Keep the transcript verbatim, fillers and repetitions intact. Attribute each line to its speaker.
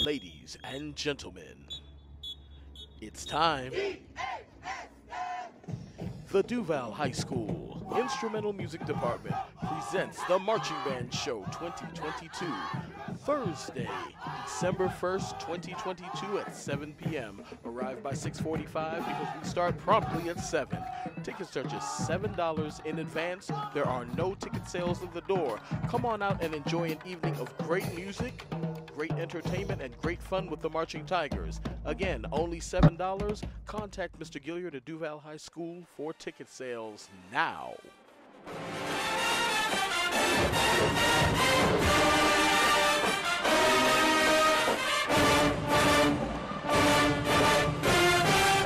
Speaker 1: Ladies and gentlemen, it's time. The DuVal High School Instrumental Music Department presents the Marching Band Show twenty twenty-two, Thursday, December first, twenty twenty-two at seven p m Arrive by six forty-five because we start promptly at seven. Tickets are just seven dollars in advance. There are no ticket sales at the door. Come on out and enjoy an evening of great music, great entertainment, and great fun with the Marching Tigers. Again, only seven dollars. Contact Mister Gilliard at DuVal High School for ticket sales now.